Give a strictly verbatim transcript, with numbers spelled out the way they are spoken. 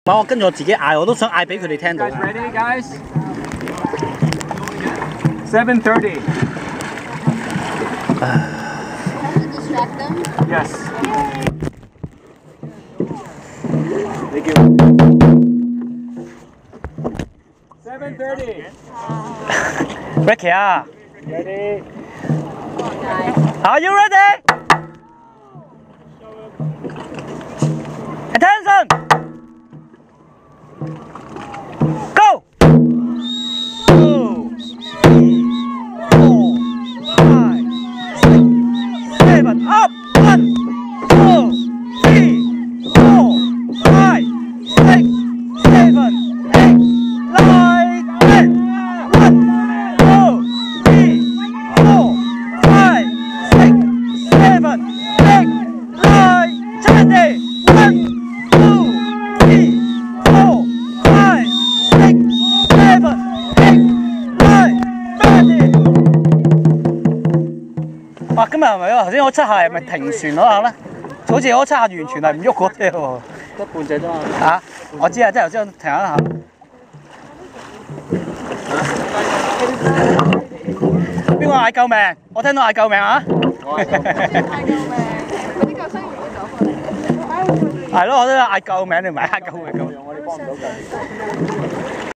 唔係我跟住我自己嗌，我都想嗌俾佢哋聽到。 Guys ready, guys? Seven thirty. Have to distract them? Yes. Thank you. Seven thirty. Ricky 啊 Ready? Are you ready? Attention! Go! Two, three, four, five, six, seven, up! One, two, three, four, five, six, seven, eight, nine, ten. One, two, three, four, five, six, seven, eight, nine, twenty. One, two, three, four, five, six, seven, eight, nine, twenty。哇！今日係咪啊？頭先嗰七下係咪停船嗰下咧？好似嗰七下完全係唔喐嗰啲喎。 得半隻啫嘛。 嚇！我知啊，即係頭先停一下。邊個嗌救命？我聽到嗌救命啊！ 嗌救命！嗰啲救生員會走過嚟。 係咯，我都嗌救命，你唔係嗌救命咁。 我哋幫唔到佢。